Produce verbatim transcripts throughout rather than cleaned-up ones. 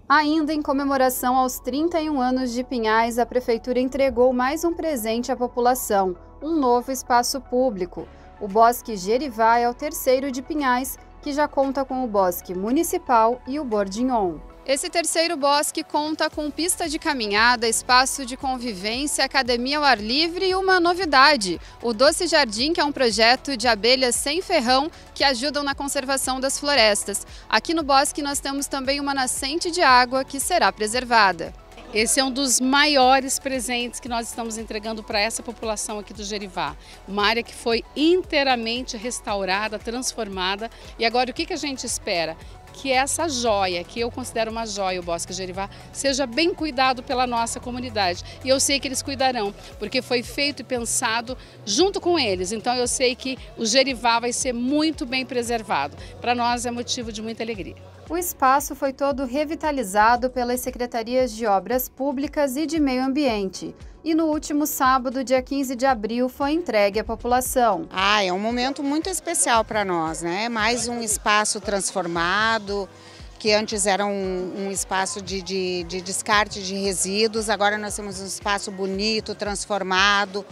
Ainda em comemoração aos trinta e um anos de Pinhais, a Prefeitura entregou mais um presente à população, um novo espaço público. O Bosque Gerivá é o terceiro de Pinhais, que já conta com o Bosque Municipal e o Bordignon. Esse terceiro bosque conta com pista de caminhada, espaço de convivência, academia ao ar livre e uma novidade, o Doce Jardim, que é um projeto de abelhas sem ferrão que ajudam na conservação das florestas. Aqui no bosque nós temos também uma nascente de água que será preservada. Esse é um dos maiores presentes que nós estamos entregando para essa população aqui do Gerivá. Uma área que foi inteiramente restaurada, transformada. E agora o que que a gente espera? Que essa joia, que eu considero uma joia, o Bosque Gerivá, seja bem cuidado pela nossa comunidade. E eu sei que eles cuidarão, porque foi feito e pensado junto com eles. Então eu sei que o Gerivá vai ser muito bem preservado. Para nós é motivo de muita alegria. O espaço foi todo revitalizado pelas Secretarias de Obras Públicas e de Meio Ambiente. E no último sábado, dia quinze de abril, foi entregue à população. Ah, é um momento muito especial para nós, né? Mais um espaço transformado, que antes era um, um espaço de, de, de descarte de resíduos, agora nós temos um espaço bonito, transformado.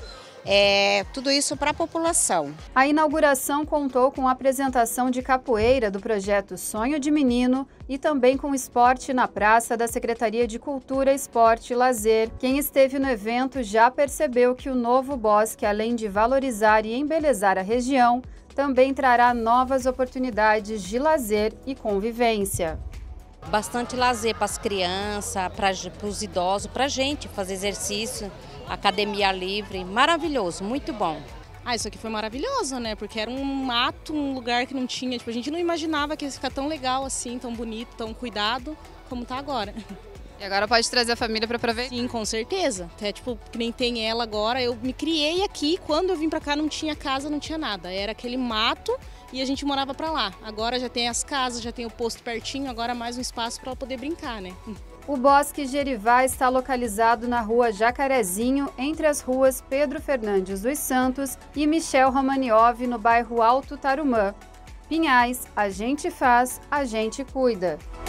É, tudo isso para a população. A inauguração contou com a apresentação de capoeira do projeto Sonho de Menino e também com esporte na praça da Secretaria de Cultura, Esporte e Lazer. Quem esteve no evento já percebeu que o novo bosque, além de valorizar e embelezar a região, também trará novas oportunidades de lazer e convivência. Bastante lazer para as crianças, para os idosos, para a gente fazer exercício, academia livre, maravilhoso, muito bom. Ah, isso aqui foi maravilhoso, né? Porque era um mato, um lugar que não tinha, tipo, a gente não imaginava que ia ficar tão legal assim, tão bonito, tão cuidado como tá agora. E agora pode trazer a família para aproveitar? Sim, com certeza. Até tipo, que nem tem ela agora, eu me criei aqui, quando eu vim para cá não tinha casa, não tinha nada. Era aquele mato e a gente morava para lá. Agora já tem as casas, já tem o posto pertinho, agora mais um espaço para poder brincar, né? O Bosque Gerivá está localizado na rua Jacarezinho, entre as ruas Pedro Fernandes dos Santos e Michel Romaniov, no bairro Alto Tarumã. Pinhais, a gente faz, a gente cuida.